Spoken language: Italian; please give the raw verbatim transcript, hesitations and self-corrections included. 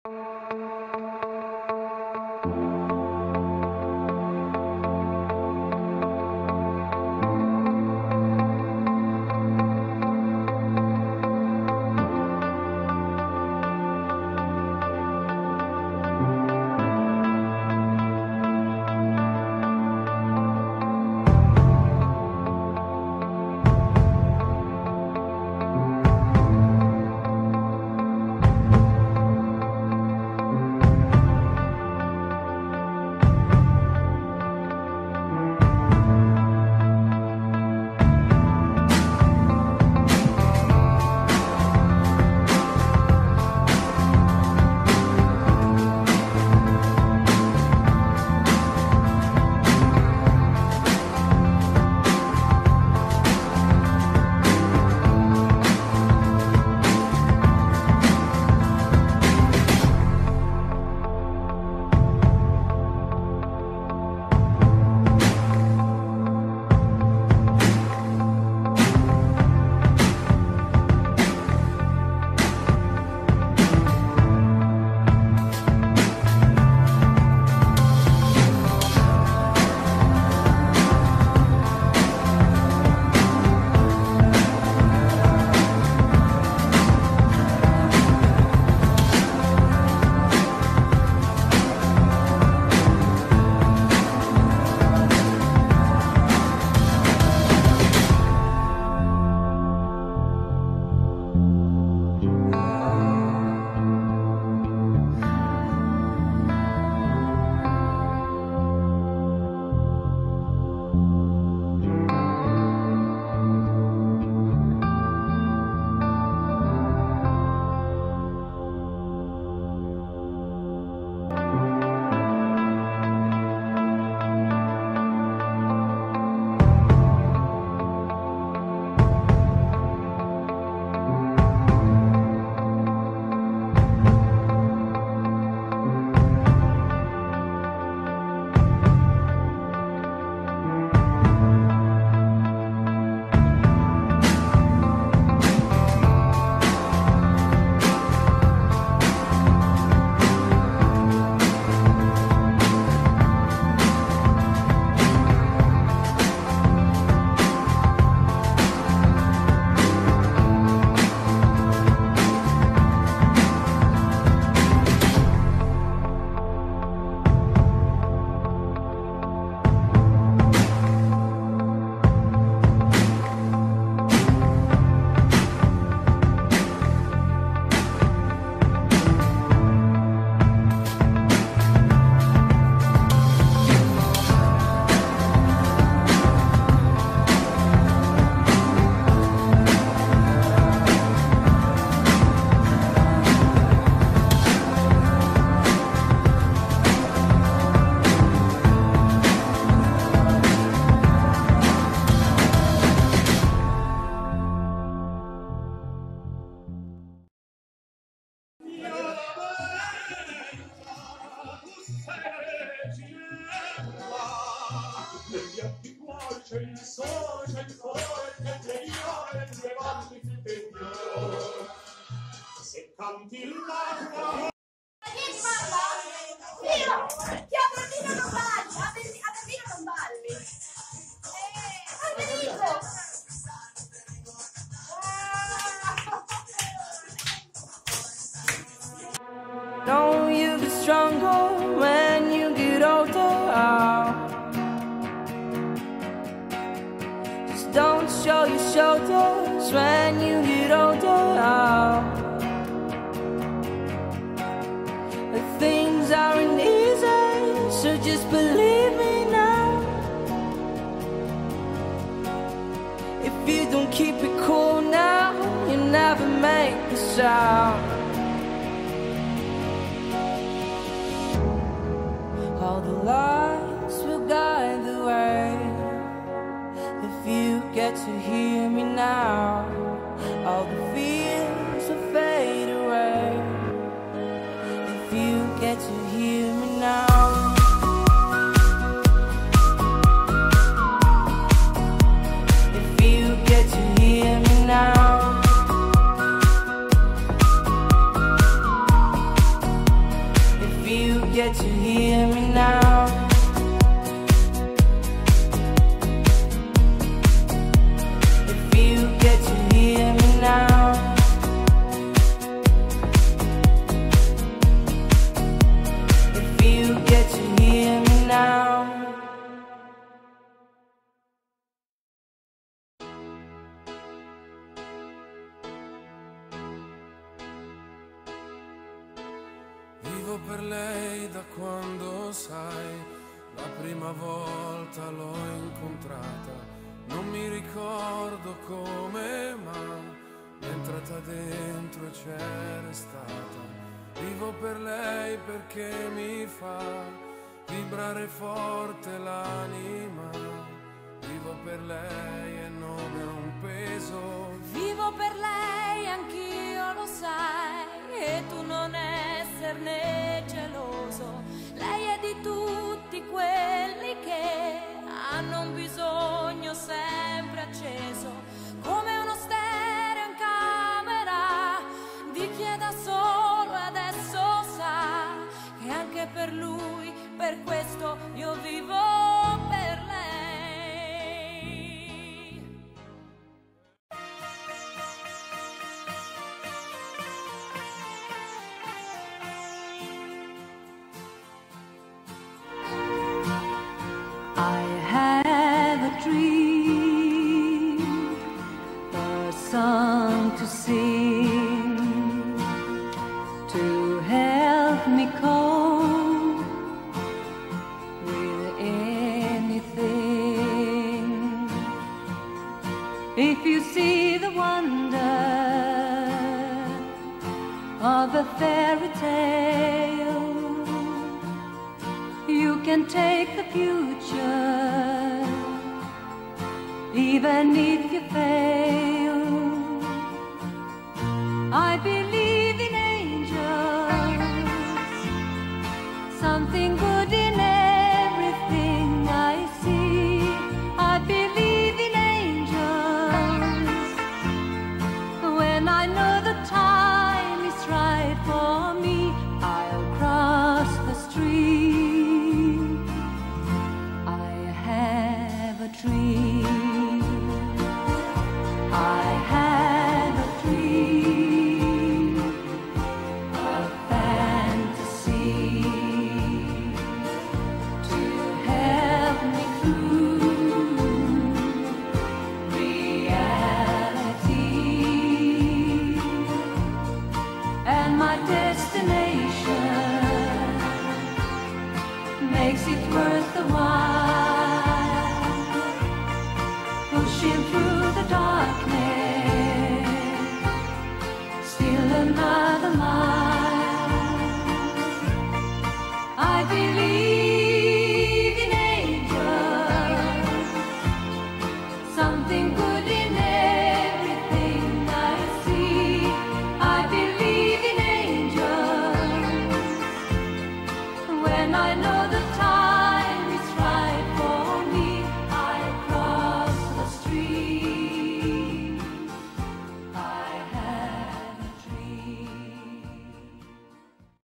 Know you get stronger when you get older. Just don't show your shoulders when you get older. The things aren't easy, so just believe me now. If you don't keep it cool now, you never make a sound. All the lights will guide the way. If you get to hear me now, all the fears will fade away. If you get to hear me now. If you get to hear me now. get to hear me now. If you get to hear me now. If you get to hear me now. Vivo per lei da quando, sai, la prima volta l'ho incontrata. Non mi ricordo come, ma mi è entrata dentro e c'è restata. Vivo per lei perché mi fa vibrare forte l'anima. Vivo per lei e non è un peso. Vivo per lei, anch'io lo sai, e tu non esserne geloso. Lei è di tutti quelli che hanno un bisogno sempre acceso, come uno stereo in camera di chi è da solo e adesso sa che anche per lui, per questo io vivo per lei. I have a dream, a song to sing, to help me cope with anything. If you see the wonder of a fairy tale, you can take the future, even if you fail. I believe in angels, something good